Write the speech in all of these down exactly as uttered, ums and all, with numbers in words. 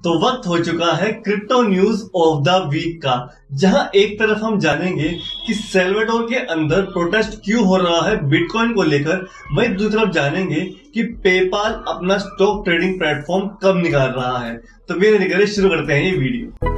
तो वक्त हो चुका है crypto news of the week का, जहां एक तरफ हम जानेंगे कि सेल्वाडोर के अंदर प्रोटेस्ट क्यों हो रहा है बिटकॉइन को लेकर, वहीं दूसरी तरफ जानेंगे कि पेपाल अपना स्टॉक ट्रेडिंग प्लेटफॉर्म कब निकाल रहा है। तो मेरे निकले शुरू करते हैं ये वीडियो।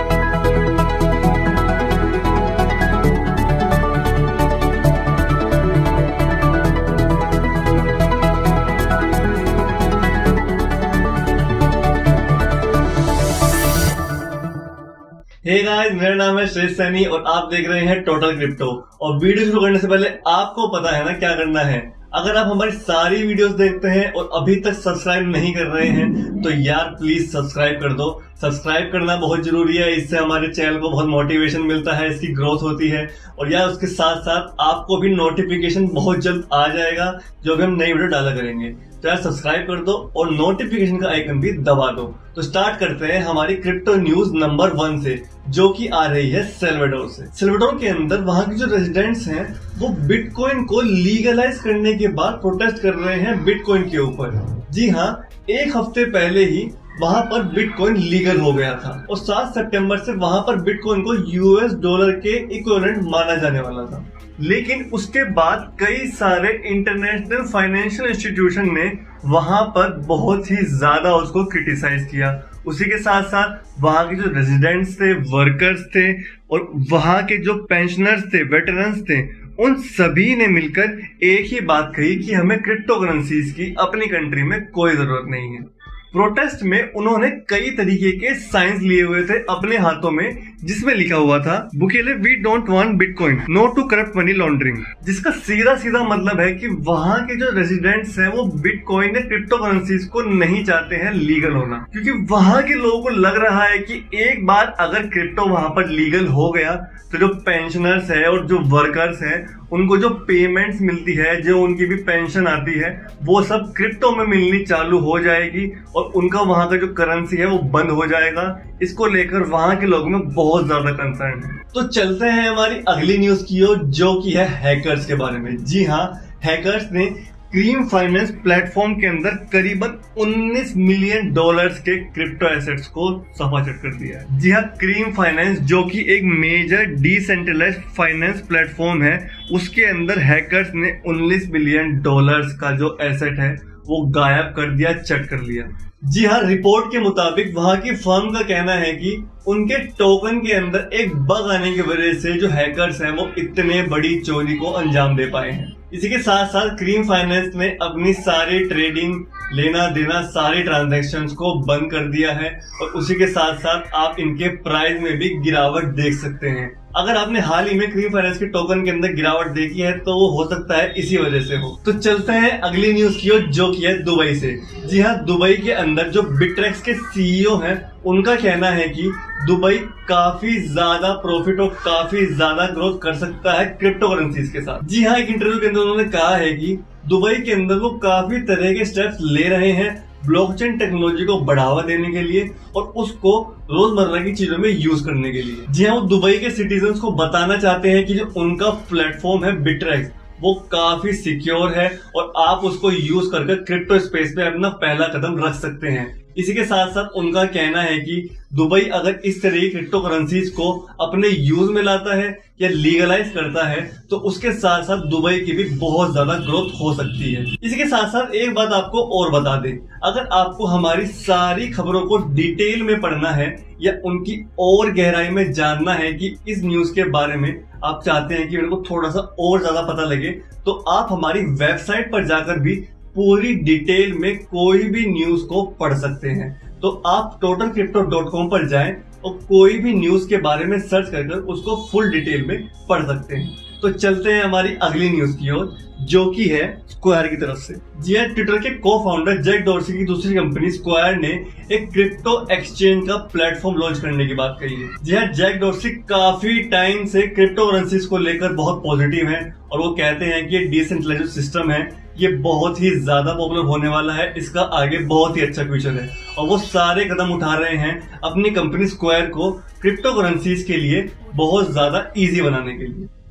हे गाइस, मेरा नाम है श्रेष्ठ सैनी और आप देख रहे हैं टोटल क्रिप्टो। और वीडियो शुरू करने से पहले आपको पता है ना क्या करना है। अगर आप हमारी सारी वीडियोस देखते हैं और अभी तक सब्सक्राइब नहीं कर रहे हैं तो यार प्लीज सब्सक्राइब कर दो। सब्सक्राइब करना बहुत जरूरी है, इससे हमारे चैनल को बहुत मोटिवेशन मिलता है, इसकी ग्रोथ होती है। और यार उसके साथ साथ आपको भी नोटिफिकेशन बहुत जल्द आ जाएगा जो भी हम नई वीडियो डाला करेंगे। तो यार सब्सक्राइब कर दो और नोटिफिकेशन का आइकन भी दबा दो। तो स्टार्ट करते हैं हमारी क्रिप्टो न्यूज नंबर वन से, जो कि आ रही है सेल्वाडोर से। सेल्वाडोर के अंदर वहां के जो रेजिडेंट्स हैं वो बिटकॉइन को लीगलाइज करने के बाद प्रोटेस्ट कर रहे हैं बिटकॉइन के ऊपर। जी हाँ, एक हफ्ते पहले ही वहां पर बिटकॉइन लीगल हो गया था और सात सितंबर से वहां पर बिटकॉइन को यूएस डॉलर के इक्विवेलेंट माना जाने वाला था। लेकिन उसके बाद कई सारे इंटरनेशनल फाइनेंशियल इंस्टीट्यूशन ने वहां पर बहुत ही ज्यादा उसको क्रिटिसाइज किया। उसी के साथ साथ वहां के जो रेजिडेंट्स थे, वर्कर्स थे और वहां के जो पेंशनर्स थे, वेटरन्स थे, उन सभी ने मिलकर एक ही बात कही कि हमें क्रिप्टो करेंसीज की अपनी कंट्री में कोई जरूरत नहीं है। प्रोटेस्ट में उन्होंने कई तरीके के साइंस लिए हुए थे अपने हाथों में, जिसमें लिखा हुआ था Bukele we don't want bitcoin, no to corrupt money laundering. जिसका सीधा सीधा मतलब है कि वहां के जो रेजिडेंट्स हैं वो बिटकॉइन या क्रिप्टो करेंसीज को नहीं चाहते हैं लीगल होना, क्योंकि वहां के लोगों को लग रहा है कि एक बार अगर क्रिप्टो वहां पर लीगल हो गया तो जो पेंशनर्स है और जो वर्कर्स हैं उनको जो पेमेंट्स मिलती है, जो उनकी भी पेंशन आती है, वो सब क्रिप्टो में मिलनी चालू हो जाएगी और उनका वहां का जो करेंसी है वो बंद हो जाएगा। इसको लेकर वहां के लोगों में बहुत ज्यादा कंसर्न है। तो चलते हैं हमारी अगली न्यूज की ओर, जो की है हैकर्स के बारे में। जी हाँ, हैकर्स ने क्रीम फाइनेंस प्लेटफॉर्म के अंदर करीबन उन्नीस मिलियन डॉलर्स के क्रिप्टो एसेट्स को सफाचट कर दिया है। जी हाँ, क्रीम फाइनेंस जो कि एक मेजर डिसेंट्रलाइज्ड फाइनेंस प्लेटफॉर्म है, उसके अंदर हैकर्स ने उन्नीस मिलियन डॉलर्स का जो एसेट है वो गायब कर दिया, चट कर लिया। जी हाँ, रिपोर्ट के मुताबिक वहां की फर्म का कहना है कि उनके टोकन के अंदर एक बग आने की वजह से जो हैकर्स हैं वो इतने बड़ी चोरी को अंजाम दे पाए हैं। इसी के साथ साथ क्रीम फाइनेंस ने अपनी सारी ट्रेडिंग, लेना देना, सारी ट्रांजैक्शंस को बंद कर दिया है और उसी के साथ साथ आप इनके प्राइस में भी गिरावट देख सकते हैं। अगर आपने हाल ही में क्रीम फाइनेंस के टोकन के अंदर गिरावट देखी है तो वो हो सकता है इसी वजह से हो। तो चलते हैं अगली न्यूज की ओर, जो की है दुबई से। जी हाँ, दुबई के अंदर जो बिटरेक्स के सीईओ हैं उनका कहना है कि दुबई काफी ज्यादा प्रॉफिट और काफी ज्यादा ग्रोथ कर सकता है क्रिप्टो करेंसीज के साथ। जी हाँ, एक इंटरव्यू के अंदर उन्होंने कहा है कि दुबई के अंदर वो काफी तरह के स्टेप्स ले रहे हैं ब्लॉकचेन टेक्नोलॉजी को बढ़ावा देने के लिए और उसको रोजमर्रा की चीजों में यूज करने के लिए। जी हाँ, वो दुबई के सिटीजन्स को बताना चाहते हैं कि जो उनका प्लेटफॉर्म है बिटरेक्स वो काफी सिक्योर है और आप उसको यूज करके क्रिप्टो स्पेस पे अपना पहला कदम रख सकते हैं। इसी के साथ साथ उनका कहना है कि दुबई अगर इस तरह की क्रिप्टो करेंसीज को अपने यूज में लाता है या लीगलाइज करता है तो उसके साथ साथ दुबई की भी बहुत ज्यादा ग्रोथ हो सकती है। इसी के साथ साथ एक बात आपको और बता दें, अगर आपको हमारी सारी खबरों को डिटेल में पढ़ना है या उनकी और गहराई में जानना है कि इस न्यूज के बारे में आप चाहते हैं कि मेरे को थोड़ा सा और ज्यादा पता लगे, तो आप हमारी वेबसाइट पर जाकर भी पूरी डिटेल में कोई भी न्यूज को पढ़ सकते हैं। तो आप टोटल क्रिप्टो डॉट कॉम पर जाएं और कोई भी न्यूज के बारे में सर्च कर उसको फुल डिटेल में पढ़ सकते हैं। तो चलते हैं हमारी अगली न्यूज की ओर, जो की है स्क्वायर की तरफ से। जी हाँ, ट्विटर के को फाउंडर जैक डॉर्सी की दूसरी कंपनी स्क्वायर ने एक क्रिप्टो एक्सचेंज का प्लेटफॉर्म लॉन्च करने की बात कही है। जी हाँ, जैक डॉर्सी काफी टाइम से क्रिप्टो करेंसीज को लेकर बहुत पॉजिटिव हैं और वो कहते हैं कि ये डिसेंट्रलाइज्ड सिस्टम है, ये बहुत ही ज्यादा पॉपुलर होने वाला है, इसका आगे बहुत ही अच्छा फ्यूचर है और वो सारे कदम उठा रहे हैं अपनी कंपनी स्क्वायर को क्रिप्टो करेंसीज के लिए बहुत ज्यादा इजी बनाने के लिए।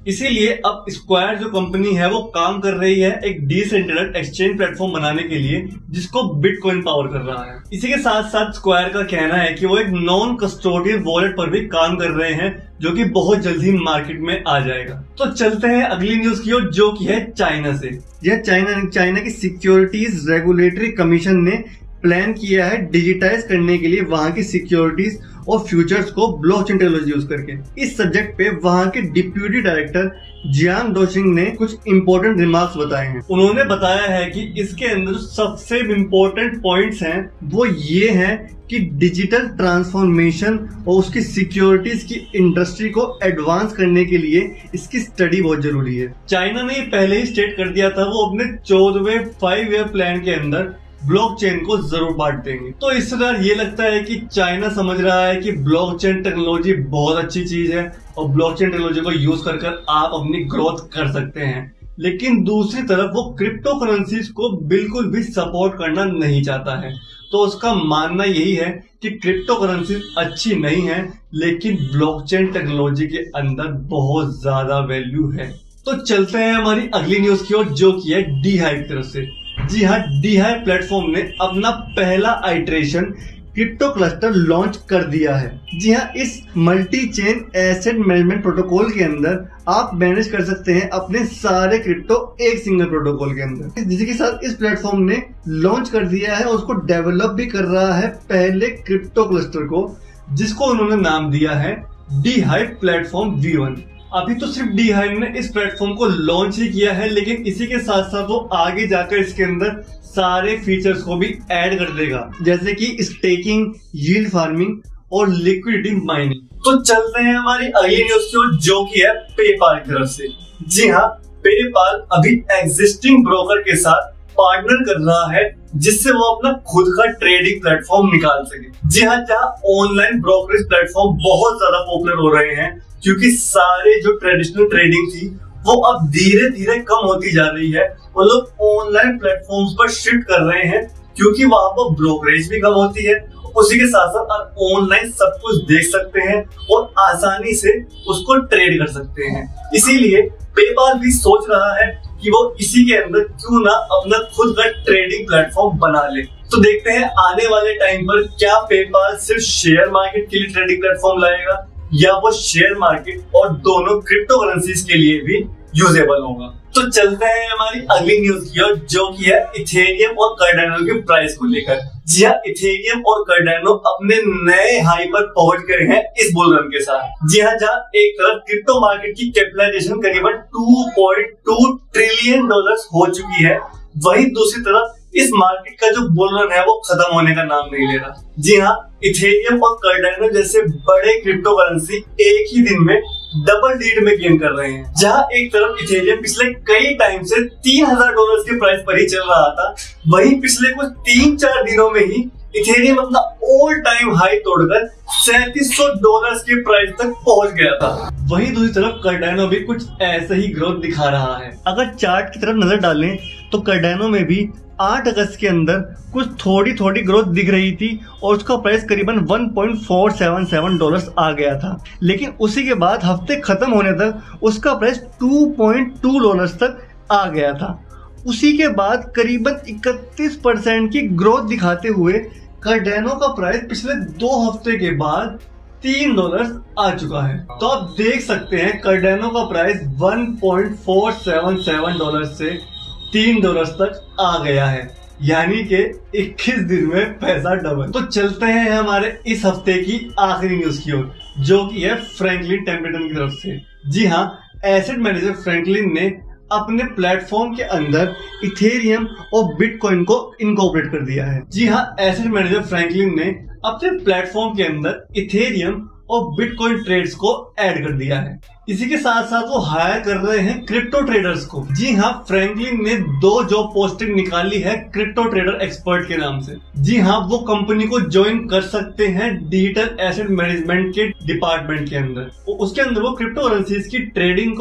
इसीलिए अब स्क्वायर जो कंपनी है वो काम कर रही है एक डिसेंट्रलाइज्ड एक्सचेंज प्लेटफॉर्म बनाने के लिए जिसको बिटकॉइन पावर कर रहा है। इसी के साथ साथ स्क्वायर का कहना है कि वो एक नॉन कस्टोडियल वॉलेट पर भी काम कर रहे हैं जो कि बहुत जल्दी मार्केट में आ जाएगा। तो चलते हैं अगली न्यूज की ओर जो की है चाइना से। यह चाइना चाइना की सिक्योरिटीज रेगुलेटरी कमीशन ने प्लान किया है डिजिटाइज करने के लिए वहां की सिक्योरिटीज और फ्यूचर्स को ब्लॉकचेन टेक्नोलॉजी यूज करके। इस सब्जेक्ट पे वहां के डिप्यूटी डायरेक्टर जियांग डोशिंग ने कुछ इंपॉर्टेंट रिमार्क्स बताए हैं। उन्होंने बताया है कि इसके अंदर सबसे इंपॉर्टेंट पॉइंट्स हैं वो ये हैं कि डिजिटल ट्रांसफॉर्मेशन और उसकी सिक्योरिटीज की इंडस्ट्री को एडवांस करने के लिए इसकी स्टडी बहुत जरूरी है। चाइना ने पहले ही स्टेट कर दिया था वो अपने चौदहवें फाइव ईयर प्लान के अंदर ब्लॉकचेन को जरूर बांट देंगे। तो इस प्रकार ये लगता है कि चाइना समझ रहा है कि ब्लॉकचेन टेक्नोलॉजी बहुत अच्छी चीज है और ब्लॉकचेन टेक्नोलॉजी को यूज कर कर आप अपनी ग्रोथ कर सकते हैं, लेकिन दूसरी तरफ वो क्रिप्टो करेंसीज को बिल्कुल भी सपोर्ट करना नहीं चाहता है। तो उसका मानना यही है कि क्रिप्टो करेंसीज अच्छी नहीं है लेकिन ब्लॉकचेन टेक्नोलॉजी के अंदर बहुत ज्यादा वैल्यू है। तो चलते हैं हमारी अगली न्यूज की ओर जो की है डीहाइव की तरफ से। जी हाँ, डीहाइव प्लेटफॉर्म ने अपना पहला आइट्रेशन क्रिप्टो क्लस्टर लॉन्च कर दिया है। जी हाँ, इस multi chain asset management protocol के अंदर आप मैनेज कर सकते हैं अपने सारे क्रिप्टो एक सिंगल प्रोटोकॉल के अंदर, जिसके साथ इस प्लेटफॉर्म ने लॉन्च कर दिया है और उसको डेवलप भी कर रहा है पहले क्रिप्टो क्लस्टर को, जिसको उन्होंने नाम दिया है डीहाइव प्लेटफॉर्म वी वन। अभी तो सिर्फ डीहाइव ने इस प्लेटफॉर्म को लॉन्च ही किया है, लेकिन इसी के साथ साथ वो आगे जाकर इसके अंदर सारे फीचर्स को भी ऐड कर देगा, जैसे कि स्टेकिंग, यील्ड फार्मिंग और लिक्विडिटी माइनिंग। तो चलते हैं हमारी अगली न्यूज की ओर जो की है पेपाल की तरफ से। जी हाँ, पेपाल अभी एग्जिस्टिंग ब्रोकर के साथ पार्टनर कर रहा है जिससे वो अपना खुद का ट्रेडिंग प्लेटफॉर्म निकाल सके। जी हाँ, जहाँ ऑनलाइन ब्रोकरेज प्लेटफॉर्म बहुत ज्यादा पॉपुलर हो रहे हैं क्योंकि सारे जो ट्रेडिशनल ट्रेडिंग थी वो अब धीरे धीरे कम होती जा रही है और लोग ऑनलाइन प्लेटफॉर्म्स पर शिफ्ट कर रहे हैं क्योंकि वहां पर ब्रोकरेज भी कम होती है, उसी के साथ साथ आप ऑनलाइन सब कुछ देख सकते हैं और आसानी से उसको ट्रेड कर सकते हैं। इसीलिए पेपाल भी सोच रहा है कि वो इसी के अंदर क्यों ना अपना खुद का ट्रेडिंग प्लेटफॉर्म बना ले। तो देखते हैं आने वाले टाइम पर क्या पेपाल सिर्फ शेयर मार्केट के लिए ट्रेडिंग प्लेटफॉर्म लाएगा या वो शेयर मार्केट और दोनों क्रिप्टो करेंसीज के लिए भी यूजेबल होगा। तो चलते हैं हमारी अगली न्यूज की ओर जो की है इथेरियम और कार्डानो के प्राइस को लेकर। जी हाँ, इथेरियम और कार्डानो अपने नए हाई पर पहुंच गए हैं इस बुल रन के साथ। जी हाँ, जहाँ एक तरफ क्रिप्टो मार्केट की कैपिटलाइजेशन करीबन two point two trillion dollars हो चुकी है, वहीं दूसरी तरफ इस मार्केट का जो बुल रन है वो खत्म होने का नाम नहीं ले रहा। जी हाँ, इथेरियम और कार्डानो जैसे बड़े क्रिप्टो करेंसी एक ही दिन में डबल डिजिट में गेन कर रहे हैं। जहाँ एक तरफ इथेरियम पिछले कई टाइम से तीन हजार डॉलर के प्राइस पर ही चल रहा था, वहीं पिछले कुछ तीन चार दिनों में ही इथेरियम अपना ऑल टाइम हाई तोड़कर सैंतीस सौ डॉलर के प्राइस तक पहुंच गया था। वहीं दूसरी तरफ कार्डानो भी कुछ ऐसे ही ग्रोथ दिखा रहा है। अगर चार्ट की तरफ नजर डालें तो कार्डानो में भी आठ अगस्त के अंदर कुछ थोड़ी थोड़ी ग्रोथ दिख रही थी और उसका प्राइस करीबन one point four seven seven dollars आ गया था, लेकिन उसी के बाद हफ्ते खत्म होने तक उसका price two point two dollars तक आ गया था। उसी के बाद करीबन इकतीस परसेंट की ग्रोथ दिखाते हुए कार्डानो का प्राइस पिछले दो हफ्ते के बाद तीन डॉलर आ चुका है। तो आप देख सकते हैं कार्डानो का price one point four seven seven dollar से तीन डॉलर तक आ गया है, यानी कि इक्कीस दिन में पैसा डबल। तो चलते हैं हमारे इस हफ्ते की आखिरी न्यूज की ओर जो की है फ्रैंकलिन टेम्पलेटन की तरफ से। जी हाँ, एसेट मैनेजर फ्रैंकलिन ने अपने प्लेटफॉर्म के अंदर इथेरियम और बिटकॉइन को इनकॉर्पोरेट कर दिया है। जी हाँ, एसेट मैनेजर फ्रैंकलिन ने अपने प्लेटफॉर्म के अंदर इथेरियम और बिटकॉइन ट्रेड्स को ऐड कर दिया है। इसी के साथ साथ वो हायर कर रहे हैं क्रिप्टो ट्रेडर्स को। जी हाँ, फ्रैंकलिन ने दो जॉब पोस्टिंग निकाली है क्रिप्टो ट्रेडर एक्सपर्ट के नाम से। जी हाँ, वो कंपनी को ज्वाइन कर सकते हैं डिजिटल एसेट मैनेजमेंट के डिपार्टमेंट के अंदर। उसके अंदर वो क्रिप्टो करेंसीज की ट्रेडिंग को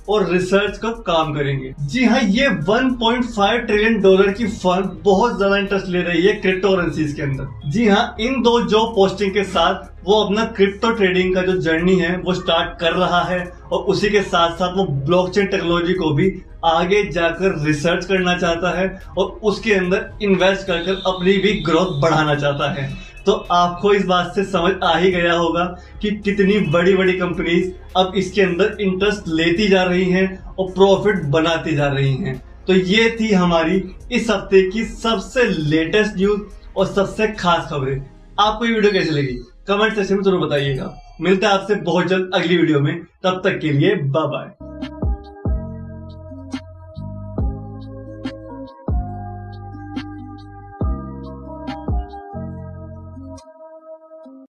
और रिसर्च का काम करेंगे। जी हाँ, ये one point five trillion dollar की फर्म बहुत ज्यादा इंटरेस्ट ले रही है क्रिप्टो करेंसीज के अंदर। जी हाँ, इन दो जॉब पोस्टिंग के साथ वो अपना क्रिप्टो ट्रेडिंग का जो जर्नी है वो स्टार्ट कर रहा है और उसी के साथ साथ वो ब्लॉकचेन टेक्नोलॉजी को भी आगे जाकर रिसर्च करना चाहता है और उसके अंदर इन्वेस्ट कर कर अपनी भी ग्रोथ बढ़ाना चाहता है। तो आपको इस बात से समझ आ ही गया होगा कि कितनी बड़ी बड़ी कंपनीज अब इसके अंदर इंटरेस्ट लेती जा रही हैं और प्रॉफिट बनाती जा रही हैं। तो ये थी हमारी इस हफ्ते की सबसे लेटेस्ट न्यूज और सबसे खास खबरें। आपको ये वीडियो कैसी लगी कमेंट सेक्शन में जरूर बताइएगा। मिलते हैं आपसे बहुत जल्द अगली वीडियो में, तब तक के लिए बाय बाय।